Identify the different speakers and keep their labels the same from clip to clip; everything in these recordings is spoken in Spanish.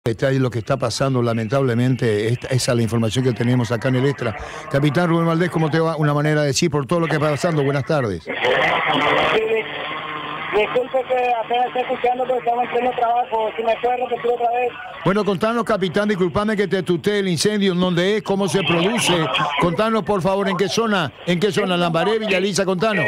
Speaker 1: Está lo que está pasando, lamentablemente, esa es la información que tenemos acá en el Extra. Capitán Rubén Valdés, ¿cómo te va? Una manera de decir por todo lo que está pasando. Buenas tardes.
Speaker 2: Sí, disculpe que apenas estoy escuchando porque estamos en pleno trabajo. Si me puede repetir otra vez.
Speaker 1: Bueno, contanos, capitán, disculpame que te tutee el incendio, en dónde es, cómo se produce. Contanos, por favor, en qué zona, Lambaré, Villa Elisa, contanos.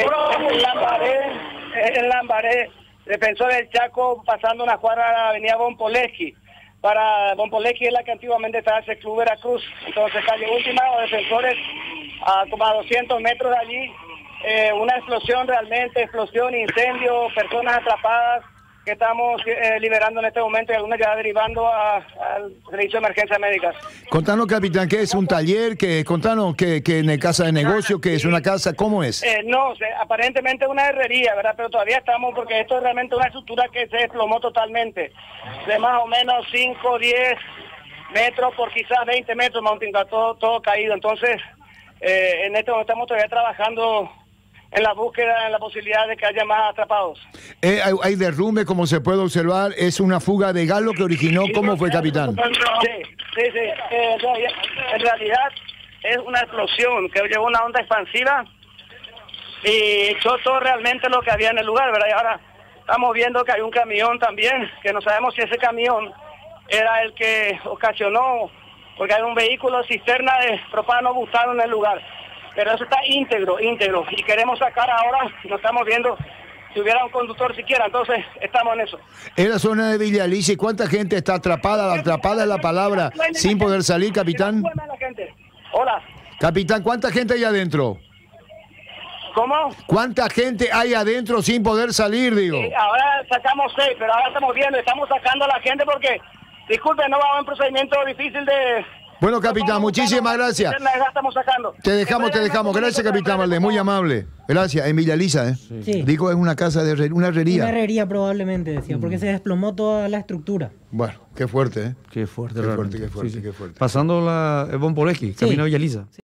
Speaker 2: En Lambaré, Defensor del Chaco, pasando una cuadra a la avenida Bonpoleski. Para Bonpoleski es la que antiguamente estaba ese Club Veracruz. Entonces, calle Última, los defensores, como a 200 metros de allí, una explosión realmente, incendio, personas atrapadas que estamos liberando en este momento y algunas ya derivando al servicio de emergencias médicas.
Speaker 1: Contanos, capitán, ¿qué es un taller? Contanos que en el casa de negocio, ¿qué es una casa? ¿Cómo es?
Speaker 2: No, aparentemente una herrería, ¿verdad? Pero todavía estamos, porque esto es realmente una estructura que se desplomó totalmente, de más o menos 5, 10 metros por quizás 20 metros, todo caído. Entonces, en este momento estamos todavía trabajando en la búsqueda, en la posibilidad de que haya más atrapados.
Speaker 1: Hay derrumbe, como se puede observar, es una fuga de gas lo que originó. ¿Cómo fue, capitán?
Speaker 2: Sí. En realidad es una explosión que llevó una onda expansiva y echó todo realmente lo que había en el lugar, ¿verdad? Y ahora estamos viendo que hay un camión también, que no sabemos si ese camión era el que ocasionó, porque hay un vehículo cisterna de propano butano en el lugar. Pero eso está íntegro, y queremos sacar ahora, no estamos viendo si hubiera un conductor siquiera, entonces estamos en eso.
Speaker 1: En la zona de Villa Elisa, ¿y cuánta gente está atrapada? Atrapada es la palabra, sin poder salir, capitán.
Speaker 2: Hola.
Speaker 1: Capitán, ¿cuánta gente hay adentro?
Speaker 2: ¿Cómo?
Speaker 1: ¿Cuánta gente hay adentro sin poder salir, digo?
Speaker 2: Ahora sacamos 6, pero ahora estamos viendo, estamos sacando a la gente porque, disculpe, no va a haber un procedimiento difícil de...
Speaker 1: Bueno, capitán, muchísimas gracias. Te dejamos. Gracias, capitán Valdés, muy amable. Gracias. En Villa Elisa, ¿eh?
Speaker 3: Sí.
Speaker 1: Digo, es una casa de una herrería.
Speaker 3: Una herrería probablemente, decía, porque se desplomó toda la estructura.
Speaker 1: Bueno, qué fuerte, ¿eh?
Speaker 4: Qué fuerte,
Speaker 1: Qué fuerte.
Speaker 4: Pasando la Bonpoleski, camino a Villa Elisa.